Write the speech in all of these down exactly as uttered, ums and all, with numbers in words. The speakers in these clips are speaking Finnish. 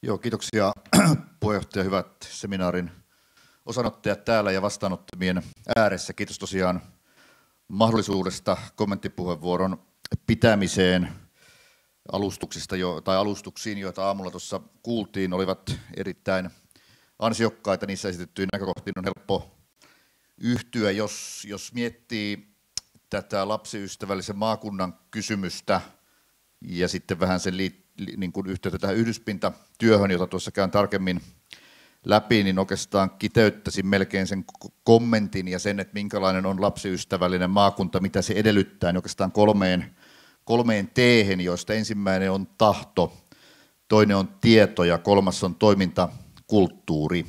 Joo, kiitoksia puheenjohtaja, hyvät seminaarin osanottajat täällä ja vastaanottamien ääressä. Kiitos tosiaan mahdollisuudesta kommenttipuheenvuoron pitämiseen. Alustuksista jo, tai alustuksiin, joita aamulla tuossa kuultiin, olivat erittäin ansiokkaita. Niissä esitettyihin näkökohtiin on helppo yhtyä, jos, jos miettii tätä lapsiystävällisen maakunnan kysymystä ja sitten vähän sen liittyen, niin kuin yhteyttä tähän yhdyspintatyöhön, jota tuossa käyn tarkemmin läpi, niin oikeastaan kiteyttäisin melkein sen kommentin ja sen, että minkälainen on lapsiystävällinen maakunta, mitä se edellyttää, niin oikeastaan kolmeen, kolmeen teehen, joista ensimmäinen on tahto, toinen on tieto ja kolmas on toimintakulttuuri.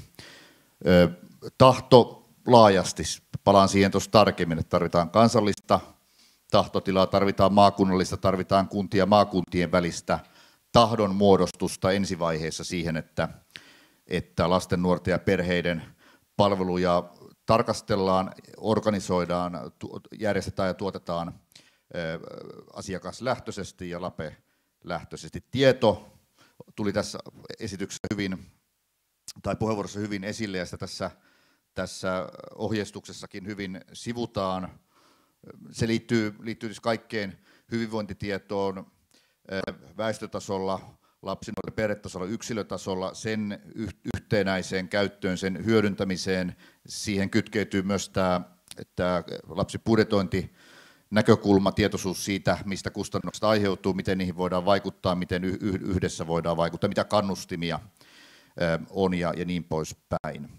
Tahto laajasti, palaan siihen tuossa tarkemmin, että tarvitaan kansallista tahtotilaa, tarvitaan maakunnallista, tarvitaan kuntia maakuntien välistä tahdon muodostusta ensivaiheessa siihen, että, että lasten, nuorten ja perheiden palveluja tarkastellaan, organisoidaan, järjestetään ja tuotetaan asiakaslähtöisesti ja LAPE-lähtöisesti. Tieto tuli tässä esityksessä hyvin, tai puheenvuorossa hyvin esille, ja sitä tässä, tässä ohjeistuksessakin hyvin sivutaan. Se liittyy, liittyy siis kaikkeen hyvinvointitietoon, väestötasolla, lapsi- ja perhetasolla, yksilötasolla, sen yhtenäiseen käyttöön, sen hyödyntämiseen. Siihen kytkeytyy myös tämä, tämä lapsibudjetointi, näkökulma, tietoisuus siitä, mistä kustannukset aiheutuu, miten niihin voidaan vaikuttaa, miten yhdessä voidaan vaikuttaa, mitä kannustimia on ja, ja niin poispäin.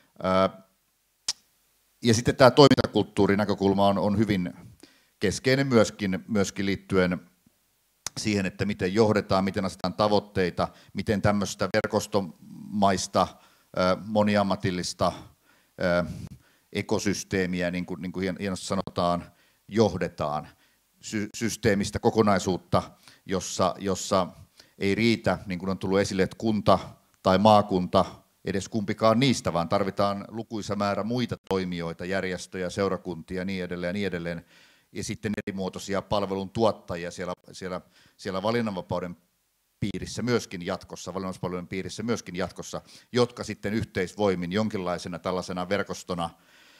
Ja sitten tämä toimintakulttuurin näkökulma on, on hyvin keskeinen myöskin, myöskin liittyen siihen, että miten johdetaan, miten asetetaan tavoitteita, miten tämmöistä verkostomaista, moniammatillista ekosysteemiä, niin kuin, niin kuin hienosti sanotaan, johdetaan. Sy- systeemistä kokonaisuutta, jossa, jossa ei riitä, niin kuin on tullut esille, että kunta tai maakunta, edes kumpikaan niistä, vaan tarvitaan lukuisa määrä muita toimijoita, järjestöjä, seurakuntia ja niin edelleen ja niin edelleen. Ja sitten erimuotoisia palvelun tuottajia siellä, siellä, siellä valinnanvapauden piirissä myöskin jatkossa, valinnanvapauspalvelujen piirissä myöskin jatkossa, jotka sitten yhteisvoimin jonkinlaisena tällaisena verkostona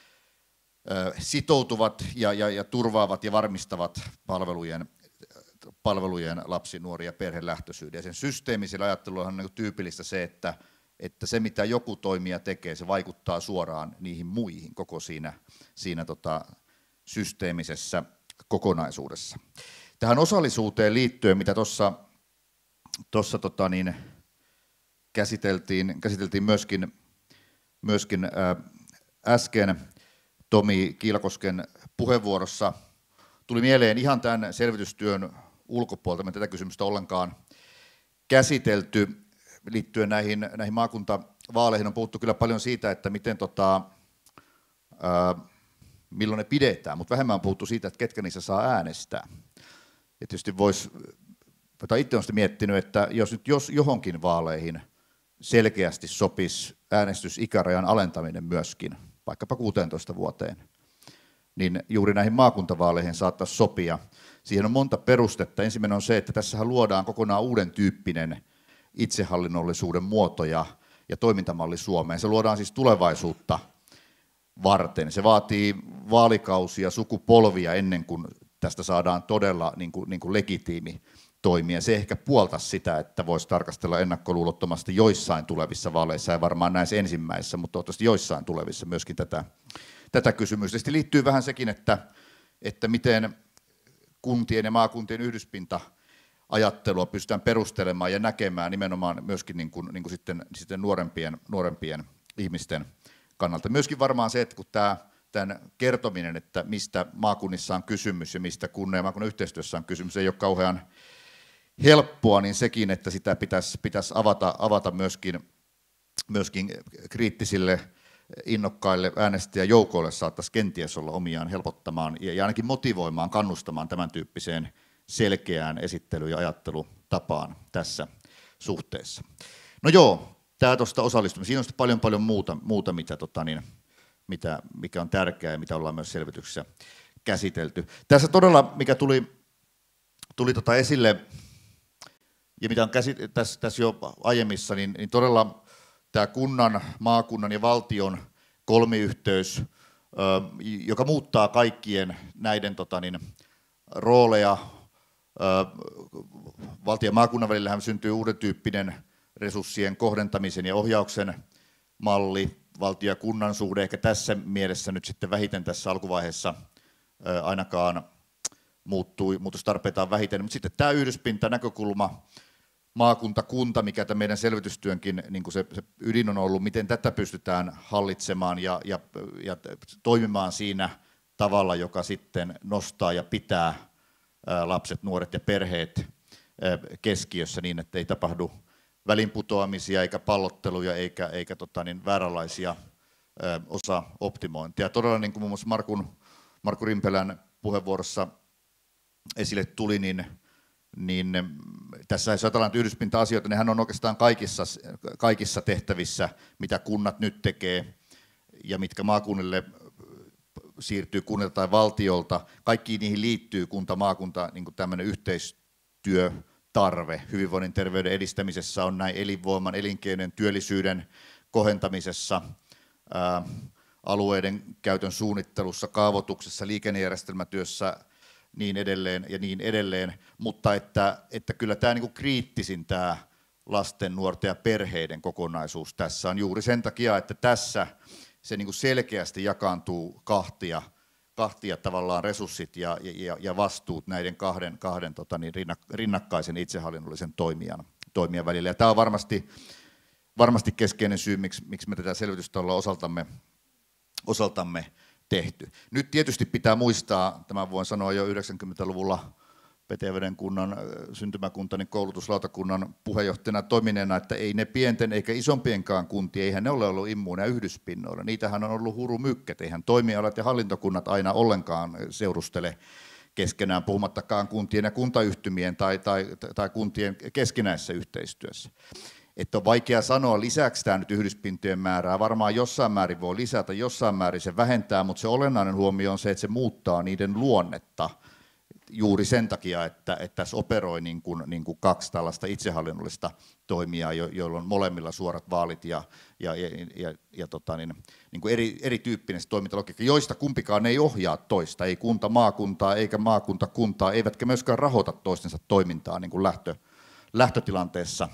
ö, sitoutuvat ja, ja, ja turvaavat ja varmistavat palvelujen, palvelujen lapsi-, nuori- ja perhelähtöisyyden. Ja sen systeemisellä ajattelulla on niin tyypillistä se, että, että se mitä joku toimija tekee, se vaikuttaa suoraan niihin muihin koko siinä, siinä tota, systeemisessä kokonaisuudessa. Tähän osallisuuteen liittyen, mitä tuossa tuossa tota niin, käsiteltiin, käsiteltiin myöskin, myöskin ää, äsken Tomi Kiilakosken puheenvuorossa, tuli mieleen ihan tämän selvitystyön ulkopuolelta, me tätä kysymystä ollenkaan käsitelty liittyen näihin, näihin maakuntavaaleihin. On puhuttu kyllä paljon siitä, että miten tota, ää, milloin ne pidetään, mutta vähemmän on puhuttu siitä, että ketkä niissä saa äänestää. Ja tietysti voisi, tai itse olen sitten miettinyt, että jos nyt jos johonkin vaaleihin selkeästi sopisi äänestysikärajan alentaminen myöskin, vaikkapa kuuteentoista vuoteen, niin juuri näihin maakuntavaaleihin saattaisi sopia. Siihen on monta perustetta. Ensimmäinen on se, että tässähän luodaan kokonaan uuden tyyppinen itsehallinnollisuuden muoto ja, ja toimintamalli Suomeen. Se luodaan siis tulevaisuutta varten. Se vaatii vaalikausia, sukupolvia ennen kuin tästä saadaan todella niin kuin, niin kuin legitiimi toimia. Se ehkä puoltaisi sitä, että voisi tarkastella ennakkoluulottomasti joissain tulevissa vaaleissa, ja varmaan näissä ensimmäisissä, mutta toivottavasti joissain tulevissa myöskin tätä, tätä kysymystä. Sitten liittyy vähän sekin, että, että miten kuntien ja maakuntien yhdyspinta-ajattelua pystytään perustelemaan ja näkemään nimenomaan myöskin niin kuin, niin kuin sitten, sitten nuorempien, nuorempien ihmisten kannalta. Myöskin varmaan se, että kun tämä tämän kertominen, että mistä maakunnissa on kysymys ja mistä kunnan ja maakunnan yhteistyössä on kysymys, ei ole kauhean helppoa, niin sekin, että sitä pitäisi, pitäisi avata, avata myöskin, myöskin kriittisille, innokkaille äänestäjäjoukoille saattaisi kenties olla omiaan helpottamaan ja ainakin motivoimaan, kannustamaan tämän tyyppiseen selkeään esittely- ja ajattelutapaan tässä suhteessa. No joo, tämä tuosta osallistumista. Siinä on sitten paljon paljon muuta, muuta mitä, tota niin, mitä, mikä on tärkeää ja mitä ollaan myös selvityksessä käsitelty. Tässä todella, mikä tuli, tuli tota esille, ja mitä on käsit- tässä, tässä jo aiemmissa, niin, niin todella tämä kunnan, maakunnan ja valtion kolmiyhteys, joka muuttaa kaikkien näiden tota, niin, rooleja. Valtion ja maakunnan välillähän syntyy uuden tyyppinen resurssien kohdentamisen ja ohjauksen malli. Valtion ja kunnan suhde ehkä tässä mielessä nyt sitten vähiten tässä alkuvaiheessa ainakaan muuttui, muutostarpeita on vähiten. Mutta sitten tämä yhdyspinta näkökulma, maakunta-kunta, mikä tämän meidän selvitystyönkin niin kuin se, se ydin on ollut, miten tätä pystytään hallitsemaan ja, ja, ja toimimaan siinä tavalla, joka sitten nostaa ja pitää ää, lapset, nuoret ja perheet ää, keskiössä niin, että ei tapahdu välinputoamisia eikä pallotteluja eikä, eikä tota, niin, vääränlaisia ää, osa-optimointia. Todella niin kuin muun muassa Markun, Markku Rimpelän puheenvuorossa esille tuli, niin niin tässä jos ajatellaan yhdyspinta-asioita, niin hän on oikeastaan kaikissa, kaikissa tehtävissä, mitä kunnat nyt tekee ja mitkä maakunnille siirtyy kunnilta tai valtiolta. Kaikkiin niihin liittyy kunta-maakunta niin kuin tämmöinen yhteistyötarve. Hyvinvoinnin terveyden edistämisessä on näin elinvoiman, elinkeinojen, työllisyyden kohentamisessa, ää, alueiden käytön suunnittelussa, kaavoituksessa, liikennejärjestelmätyössä, niin edelleen ja niin edelleen, mutta että, että kyllä tämä niin kuin kriittisin tämä lasten, nuorten ja perheiden kokonaisuus tässä on juuri sen takia, että tässä se niin kuin selkeästi jakaantuu kahtia, kahtia tavallaan resurssit ja, ja, ja vastuut näiden kahden, kahden tota niin, rinnakkaisen itsehallinnollisen toimijan, toimijan välillä. Ja tämä on varmasti, varmasti keskeinen syy, miksi, miksi me tätä selvitystä ollaan osaltamme, osaltamme tehty. Nyt tietysti pitää muistaa, tämän voin sanoa jo yhdeksänkymmentäluvulla Petäjäveden kunnan syntymäkuntani koulutuslautakunnan puheenjohtajana toimineena, että ei ne pienten eikä isompienkaan kuntien, eihän ne ole ollut immuuneja yhdyspinnoilla. Niitähän on ollut hurumykket, eihän toimialat ja hallintokunnat aina ollenkaan seurustele keskenään, puhumattakaan kuntien ja kuntayhtymien tai, tai, tai kuntien keskinäisessä yhteistyössä. Että on vaikea sanoa, lisäksi tämä nyt yhdyspintojen määrää, varmaan jossain määrin voi lisätä, jossain määrin se vähentää, mutta se olennainen huomio on se, että se muuttaa niiden luonnetta juuri sen takia, että, että tässä operoi niin kuin, niin kuin kaksi tällaista itsehallinnollista toimijaa, jo, joilla on molemmilla suorat vaalit ja, ja, ja, ja, ja tota niin, niin kuin eri, erityyppinen toimintalogiikka, joista kumpikaan ei ohjaa toista, ei kunta maakuntaa eikä maakunta kuntaa, eivätkä myöskään rahoita toistensa toimintaa niin kuin lähtö, lähtötilanteessa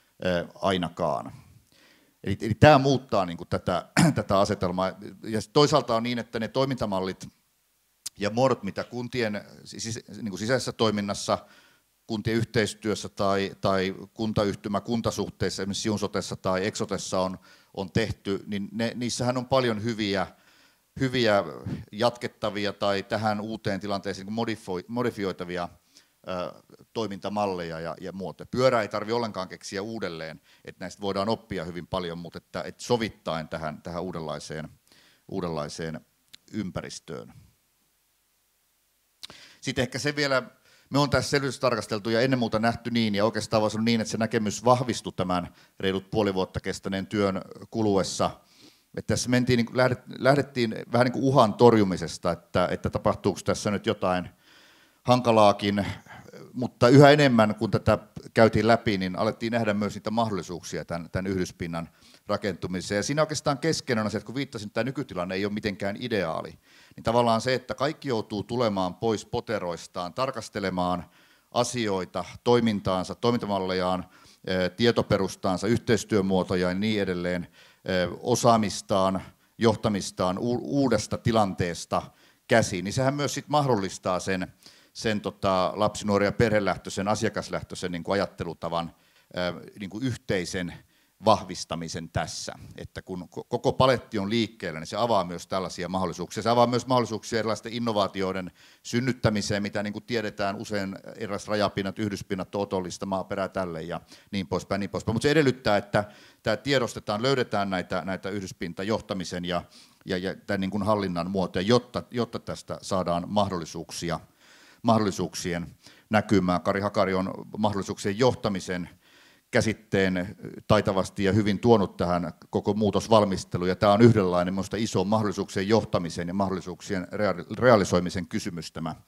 ainakaan. Eli, eli tämä muuttaa niin kuin tätä, tätä asetelmaa. Ja toisaalta on niin, että ne toimintamallit ja muodot, mitä kuntien sis, niin kuin sisäisessä toiminnassa, kuntien yhteistyössä tai, tai kuntayhtymä kuntasuhteissa, esimerkiksi Siunsotessa tai Eksotessa on, on tehty, niin ne, niissähän on paljon hyviä, hyviä jatkettavia tai tähän uuteen tilanteeseen niin modifoi, modifioitavia toimintamalleja ja, ja muotoja. Pyörää ei tarvitse ollenkaan keksiä uudelleen, että näistä voidaan oppia hyvin paljon, mutta että, että sovittaen tähän, tähän uudenlaiseen, uudenlaiseen ympäristöön. Sitten ehkä se vielä, me on tässä selvitys tarkasteltu ja ennen muuta nähty niin, ja oikeastaan on niin, että se näkemys vahvistui tämän reilut puoli vuotta kestäneen työn kuluessa, että tässä mentiin, niin lähdettiin vähän niin kuin uhan torjumisesta, että, että tapahtuuko tässä nyt jotain hankalaakin, mutta yhä enemmän, kun tätä käytiin läpi, niin alettiin nähdä myös niitä mahdollisuuksia tämän, tämän yhdyspinnan rakentumiseen. Ja siinä oikeastaan keskeinen on se, että kun viittasin, että tämä nykytilanne ei ole mitenkään ideaali, niin tavallaan se, että kaikki joutuu tulemaan pois poteroistaan, tarkastelemaan asioita, toimintaansa, toimintamallejaan, tietoperustaansa, yhteistyömuotoja ja niin edelleen, osaamistaan, johtamistaan uudesta tilanteesta käsiin, niin sehän myös sit mahdollistaa sen, sen tota, lapsi-, nuori- ja perhelähtöisen, asiakaslähtöisen niin kuin ajattelutavan ää, niin kuin yhteisen vahvistamisen tässä. Että kun koko paletti on liikkeellä, niin se avaa myös tällaisia mahdollisuuksia. Se avaa myös mahdollisuuksia erilaisten innovaatioiden synnyttämiseen, mitä niin kuin tiedetään usein erilaiset rajapinnat, yhdyspinnat, otollista maaperää tälle ja niin poispäin. Niin poispäin. Mutta se edellyttää, että tämä tiedostetaan, löydetään näitä, näitä yhdyspintajohtamisen ja ja, ja tämän niin kuin hallinnan muotoja, jotta, jotta tästä saadaan mahdollisuuksia, mahdollisuuksien näkymään. Kari Hakari on mahdollisuuksien johtamisen käsitteen taitavasti ja hyvin tuonut tähän koko muutosvalmisteluun, ja tämä on yhdenlainen minusta iso mahdollisuuksien johtamisen ja mahdollisuuksien realisoimisen kysymys tämä,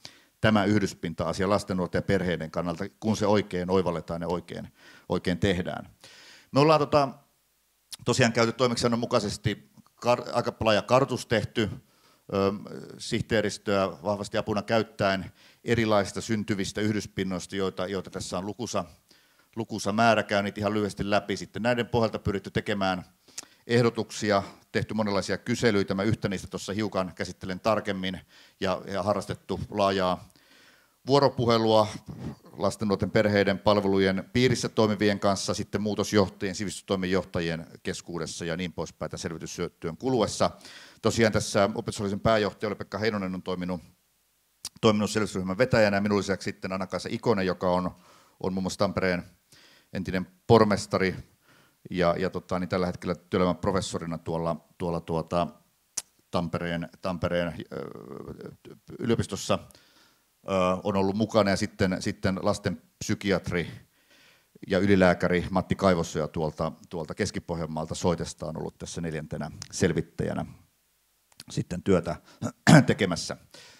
tämä yhdyspinta-asia lasten, nuorten ja perheiden kannalta, kun se oikein oivalletaan ja oikein, oikein tehdään. Me ollaan tota, tosiaan käyty toimeksiannon mukaisesti kar, aika laaja kartoitus tehty, ö, sihteeristöä vahvasti apuna käyttäen erilaisista syntyvistä yhdyspinnoista, joita, joita tässä on lukuisa, lukuisa määrä, käy niitä ihan lyhyesti läpi. Sitten näiden pohjalta pyritty tekemään ehdotuksia, tehty monenlaisia kyselyitä, mä yhtä niistä tuossa hiukan käsittelen tarkemmin, ja, ja harrastettu laajaa vuoropuhelua lasten, nuorten, perheiden palvelujen piirissä toimivien kanssa, sitten muutosjohtajien, sivistystoimenjohtajien keskuudessa ja niin poispäin tämän selvitystyön kuluessa. Tosiaan tässä opetushallituksen pääjohtaja Olli-Pekka Heinonen on toiminut, toiminut selvitysryhmän vetäjänä, ja minun lisäksi sitten Anna-Kaisa Ikonen, joka on, on muun muassa Tampereen entinen pormestari, ja, ja tota, niin tällä hetkellä työelämän professorina tuolla, tuolla tuota, Tampereen, Tampereen yliopistossa on ollut mukana, ja sitten, sitten lastenpsykiatri ja ylilääkäri Matti Kaivosoja tuolta, tuolta Keski-Pohjanmaalta Soitesta on ollut tässä neljäntenä selvittäjänä sitten työtä tekemässä.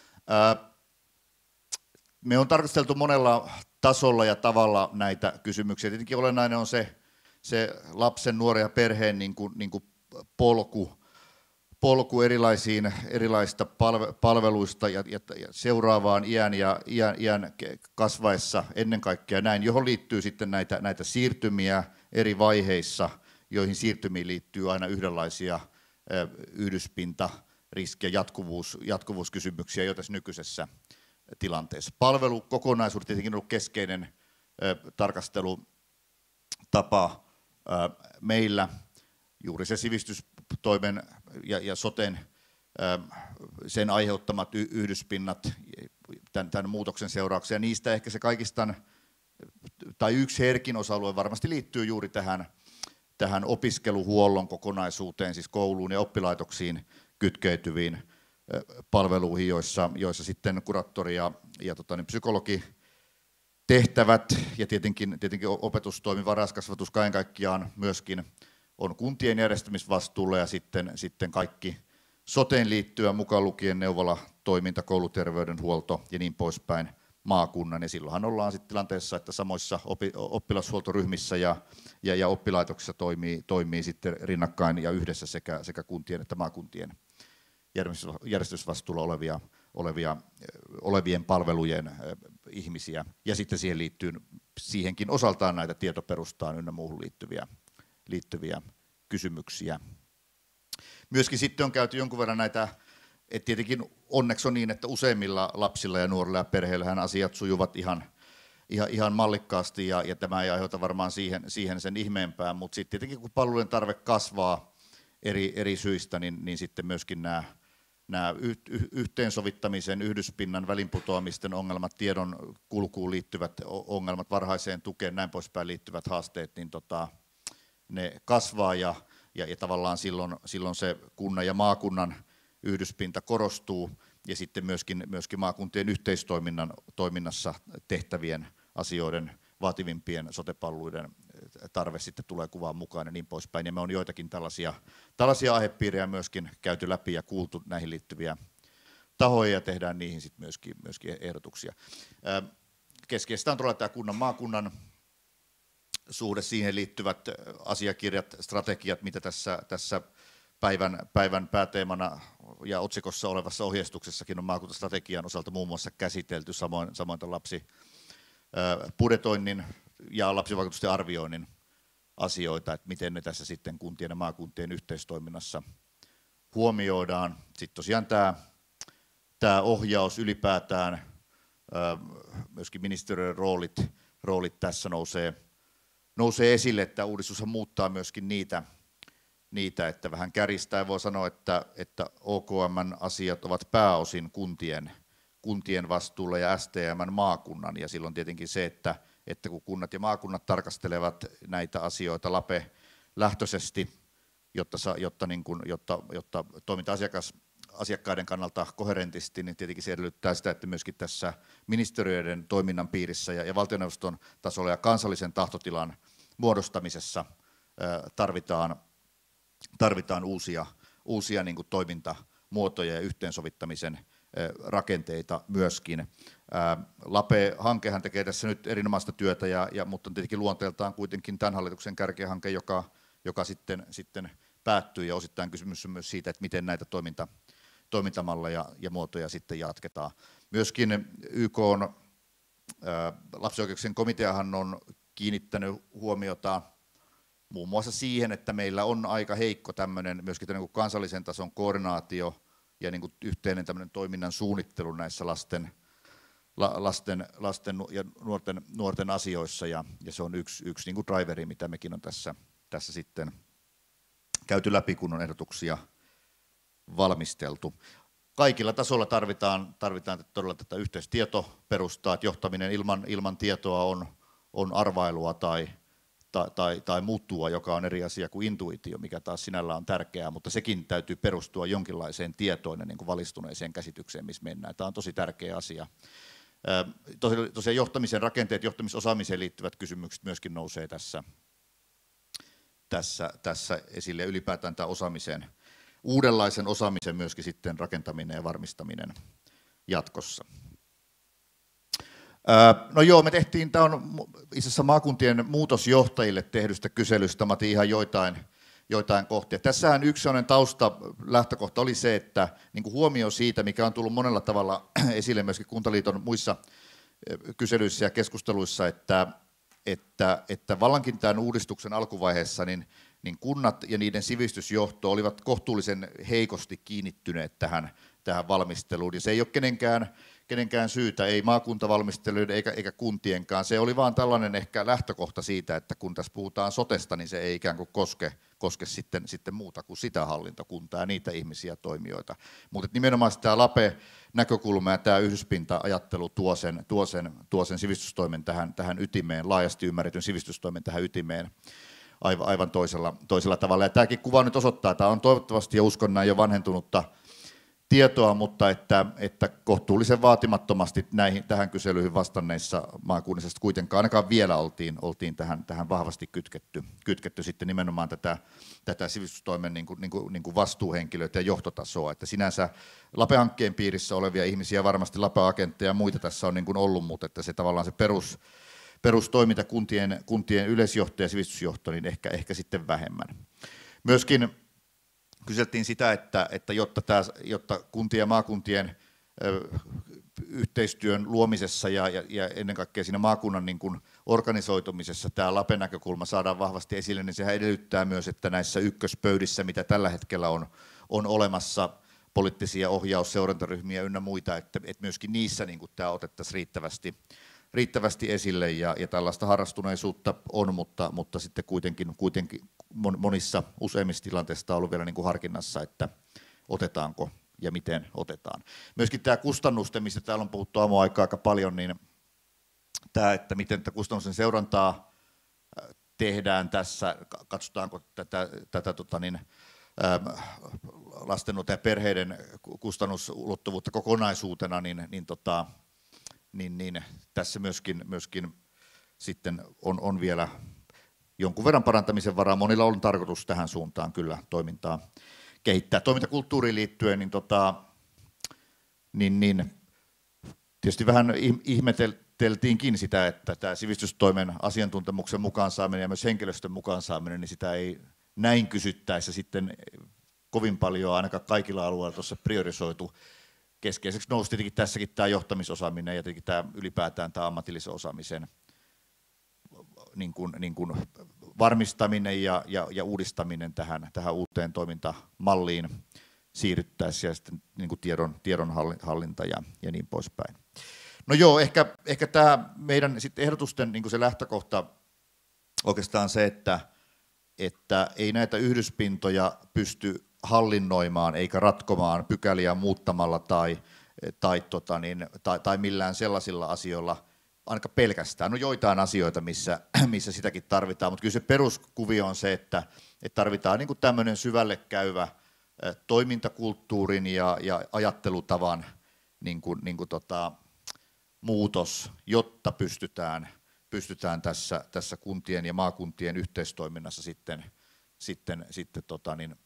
Me on tarkasteltu monella tasolla ja tavalla näitä kysymyksiä. Tietenkin olennainen on se, se lapsen, nuoren ja perheen niin kuin, niin kuin polku, polku erilaisiin, erilaisista palve, palveluista ja, ja, ja seuraavaan iän ja iän, iän kasvaessa ennen kaikkea näin, johon liittyy sitten näitä, näitä siirtymiä eri vaiheissa, joihin siirtymiin liittyy aina yhdenlaisia yhdyspinta, riski- ja jatkuvuus, jatkuvuuskysymyksiä jo tässä nykyisessä tilanteessa. Palvelukokonaisuus tietenkin on ollut keskeinen tarkastelutapa meillä, juuri se sivistystoimen ja, ja soten sen aiheuttamat yhdyspinnat tämän, tämän muutoksen seurauksena. Niistä ehkä se kaikista, tai yksi herkin osa-alue varmasti liittyy juuri tähän, tähän opiskeluhuollon kokonaisuuteen, siis kouluun ja oppilaitoksiin kytkeytyviin palveluihin, joissa, joissa sitten kuraattori ja, ja tota, niin psykologi tehtävät ja tietenkin, tietenkin opetustoimi, varhaiskasvatus kaiken kaikkiaan myöskin on kuntien järjestämisvastuulla, ja sitten, sitten kaikki soteen liittyen mukaan lukien neuvola, toiminta, kouluterveydenhuolto ja niin poispäin maakunnan, ja silloinhan ollaan sitten tilanteessa, että samoissa opi, oppilashuoltoryhmissä ja, ja, ja oppilaitoksissa toimii, toimii sitten rinnakkain ja yhdessä sekä, sekä kuntien että maakuntien järjestysvastuulla olevia, olevia, olevien palvelujen ihmisiä, ja sitten siihen liittyy siihenkin osaltaan näitä tietoperustaan ynnä muuhun liittyviä, liittyviä kysymyksiä. Myöskin sitten on käyty jonkun verran näitä, että tietenkin onneksi on niin, että useimmilla lapsilla ja nuorilla ja perheillähän asiat sujuvat ihan, ihan, ihan mallikkaasti, ja, ja tämä ei aiheuta varmaan siihen, siihen sen ihmeempää, mutta sitten tietenkin kun palvelujen tarve kasvaa eri, eri syistä, niin, niin sitten myöskin nämä Nämä yhteensovittamisen, yhdyspinnan, välinputoamisten ongelmat, tiedon kulkuun liittyvät ongelmat, varhaiseen tukeen, näin poispäin liittyvät haasteet, niin tota, ne kasvaa, ja, ja, ja tavallaan silloin, silloin se kunnan ja maakunnan yhdyspinta korostuu, ja sitten myöskin, myöskin maakuntien yhteistoiminnan toiminnassa tehtävien asioiden vaativimpien sote-palveluiden tarve sitten tulee kuvaan mukaan ja niin poispäin. Ja me on joitakin tällaisia, tällaisia aihepiirejä myöskin käyty läpi ja kuultu näihin liittyviä tahoja, ja tehdään niihin sitten myöskin, myöskin ehdotuksia. Keskeistä on todella tämä kunnan maakunnan suhde, siihen liittyvät asiakirjat, strategiat, mitä tässä, tässä päivän, päivän pääteemana ja otsikossa olevassa ohjeistuksessakin on maakuntastrategian osalta muun muassa käsitelty, samoin, samoin tämän lapsibudjetoinnin ja lapsivaikutusten arvioinnin asioita, että miten ne tässä sitten kuntien ja maakuntien yhteistoiminnassa huomioidaan. Sitten tosiaan tämä, tämä ohjaus ylipäätään, myöskin ministeriöiden roolit, roolit tässä nousee, nousee esille, että uudistushan muuttaa myöskin niitä, niitä että vähän kärjistää voi sanoa, että, että O K M:n asiat ovat pääosin kuntien, kuntien vastuulla ja S T M:n maakunnan, ja silloin tietenkin se, että että kun kunnat ja maakunnat tarkastelevat näitä asioita LAPE lähtöisesti, jotta, jotta, niin kuin, jotta, jotta toiminta asiakas, asiakkaiden kannalta koherentisti, niin tietenkin se edellyttää sitä, että myöskin tässä ministeriöiden toiminnan piirissä ja, ja valtioneuvoston tasolla ja kansallisen tahtotilan muodostamisessa ää, tarvitaan, tarvitaan uusia, uusia niin kuin toimintamuotoja ja yhteensovittamisen rakenteita myöskin. LAPE-hankehan tekee tässä nyt erinomaista työtä, ja, ja, mutta on tietenkin luonteeltaan kuitenkin tämän hallituksen kärkihanke, joka, joka sitten, sitten päättyy, ja osittain kysymys on myös siitä, että miten näitä toiminta, toimintamalleja ja muotoja sitten jatketaan. Myöskin Y K:n ää, lapsioikeuksien komiteahan on kiinnittänyt huomiota muun muassa siihen, että meillä on aika heikko tämmöinen myöskin tämmöinen kansallisen tason koordinaatio ja niin kuin yhteinen tämmöinen toiminnan suunnittelu näissä lasten, lasten, lasten ja nuorten, nuorten asioissa, ja, ja se on yksi, yksi niin kuin driveri, mitä mekin on tässä, tässä sitten käyty läpi, kun on ehdotuksia valmisteltu. Kaikilla tasoilla tarvitaan, tarvitaan todella tätä yhteistietoperustaa, että johtaminen ilman, ilman tietoa on, on arvailua tai, tai, tai, tai muuttua, joka on eri asia kuin intuitio, mikä taas sinällä on tärkeää, mutta sekin täytyy perustua jonkinlaiseen tietoon ja niin kuin valistuneeseen käsitykseen, missä mennään. Tämä on tosi tärkeä asia. Tosiaan johtamisen rakenteet, johtamisosaamiseen liittyvät kysymykset myöskin nousee tässä, tässä, tässä esille, ja ylipäätään tämä osaamisen, uudenlaisen osaamisen myöskin sitten rakentaminen ja varmistaminen jatkossa. No joo, me tehtiin, tämä on itse asiassa maakuntien muutosjohtajille tehdystä kyselystä, mä otin ihan joitain, joitain kohtia. Tässähän yksi sellainen tausta lähtökohta oli se, että niin kuin huomio siitä, mikä on tullut monella tavalla esille myöskin Kuntaliiton muissa kyselyissä ja keskusteluissa, että, että, että vallankin tämän uudistuksen alkuvaiheessa niin, niin kunnat ja niiden sivistysjohto olivat kohtuullisen heikosti kiinnittyneet tähän, tähän valmisteluun, ja se ei ole kenenkään, kenenkään syytä, ei maakuntavalmisteluiden eikä, eikä kuntienkaan. Se oli vaan tällainen ehkä lähtökohta siitä, että kun tässä puhutaan sotesta, niin se ei ikään kuin koske, koske sitten, sitten muuta kuin sitä hallintokuntaa ja niitä ihmisiä toimijoita. Mutta nimenomaan tämä LAPE-näkökulma ja tämä yhdyspinta-ajattelu tuo sen, tuo sen, tuo sen sivistystoimen tähän, tähän ytimeen, laajasti ymmärretyn sivistystoimen tähän ytimeen aivan, aivan toisella, toisella tavalla. Ja tämäkin kuva nyt osoittaa, että tämä on toivottavasti ja uskon näin jo vanhentunutta tietoa, mutta että, että kohtuullisen vaatimattomasti näihin, tähän kyselyihin vastanneissa maakunnissa kuitenkaan ainakaan vielä oltiin, oltiin tähän, tähän vahvasti kytketty, kytketty sitten nimenomaan tätä, tätä sivistystoimen niin kuin, niin kuin, niin kuin vastuuhenkilöitä ja johtotasoa, että sinänsä LAPE-hankkeen piirissä olevia ihmisiä, varmasti LAPE-agentteja ja muita tässä on niin kuin ollut, mutta että se tavallaan se perus, perustoiminta kuntien, kuntien yleisjohto ja sivistysjohto, niin ehkä, ehkä sitten vähemmän. Myöskin kyseltiin sitä, että, että jotta, tämä, jotta kuntien ja maakuntien ö, yhteistyön luomisessa ja, ja, ja ennen kaikkea siinä maakunnan niin kuin organisoitumisessa tämä LAPE-näkökulma saadaan vahvasti esille, niin sehän edellyttää myös, että näissä ykköspöydissä, mitä tällä hetkellä on, on olemassa, poliittisia ohjaus-, seurantaryhmiä ynnä muita, että, että myöskin niissä niin kuin tämä otettaisiin riittävästi, riittävästi esille, ja, ja tällaista harrastuneisuutta on, mutta, mutta sitten kuitenkin, kuitenkin monissa useimmissa tilanteissa on ollut vielä niin kuin harkinnassa, että otetaanko ja miten otetaan. Myöskin tämä kustannusten, mistä täällä on puhuttu aamuaikaa aika paljon, niin tämä, että miten tätä kustannusten seurantaa tehdään tässä, katsotaanko tätä, tätä tota niin, lasten ja perheiden kustannusulottuvuutta kokonaisuutena, niin, niin, tota, niin, niin tässä myöskin, myöskin sitten on, on vielä jonkun verran parantamisen varaa. Monilla on tarkoitus tähän suuntaan kyllä toimintaa kehittää. Toimintakulttuuriin liittyen, niin, tota, niin, niin tietysti vähän ihmeteltiinkin sitä, että tämä sivistystoimen asiantuntemuksen mukaan saaminen ja myös henkilöstön mukaan saaminen, niin sitä ei näin kysyttäessä sitten kovin paljon ainakaan kaikilla alueilla tuossa priorisoitu. Keskeiseksi nousi tietenkin tässäkin tämä johtamisosaaminen ja tietenkin tämä ylipäätään tämä ammatillisen osaamisen niin kuin, niin kuin varmistaminen ja, ja, ja uudistaminen tähän, tähän uuteen toimintamalliin siirryttäessä, ja sitten niin kuin tiedon, tiedonhallinta ja, ja niin poispäin. No joo, ehkä, ehkä tämä meidän sitten ehdotusten niin kuin se lähtökohta oikeastaan se, että, että ei näitä yhdyspintoja pysty hallinnoimaan eikä ratkomaan pykäliä muuttamalla tai, tai, tota niin, tai, tai millään sellaisilla asioilla, ainakaan pelkästään. No joitain asioita, missä, missä sitäkin tarvitaan, mutta kyllä se peruskuvio on se, että, että tarvitaan niin kuin tämmöinen syvälle käyvä toimintakulttuurin ja, ja ajattelutavan niin kuin, niin kuin tota, muutos, jotta pystytään, pystytään tässä, tässä kuntien ja maakuntien yhteistoiminnassa sitten, sitten, sitten tota niin,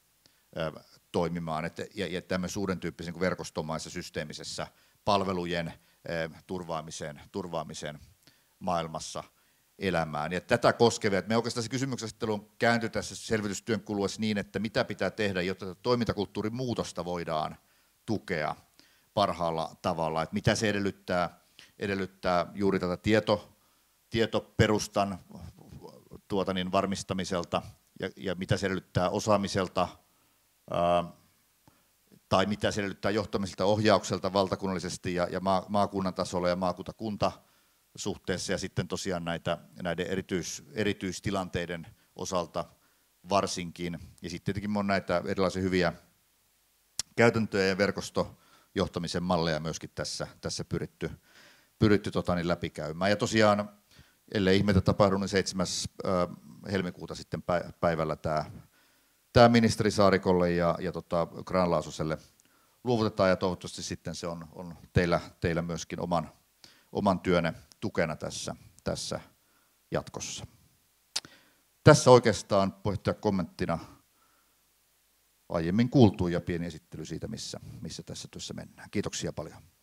toimimaan, että, ja, ja tämmöisen uuden tyyppisen kuin verkostomaisessa systeemisessä palvelujen turvaamiseen, turvaamiseen maailmassa elämään. Ja tätä koskevia, että me oikeastaan se kysymyksenasettelu on käänty tässä selvitystyön kuluessa niin, että mitä pitää tehdä, jotta toimintakulttuurin muutosta voidaan tukea parhaalla tavalla, että mitä se edellyttää, edellyttää juuri tätä tieto, tietoperustan tuota niin, varmistamiselta ja, ja mitä se edellyttää osaamiselta ää, tai mitä se edellyttää johtamiselta ohjaukselta valtakunnallisesti ja, ja maa, maakunnan tasolla ja maakuntakunta suhteessa ja sitten tosiaan näitä, näiden erityis, erityistilanteiden osalta varsinkin. Ja sitten tietenkin on näitä erilaisia hyviä käytäntöjä ja verkostojohtamisen malleja myöskin tässä, tässä pyritty, pyritty tota niin läpikäymään. Ja tosiaan, ellei ihmeitä tapahdu, niin seitsemäs helmikuuta sitten päivällä tämä, tämä ministeri Saarikolle ja, ja tota Grahn-Laasoselle luovutetaan ja toivottavasti sitten se on, on teillä, teillä myöskin oman, oman työnne tukena tässä, tässä jatkossa. Tässä oikeastaan puheenjohtaja kommenttina aiemmin kuultu ja pieni esittely siitä, missä, missä tässä työssä mennään. Kiitoksia paljon.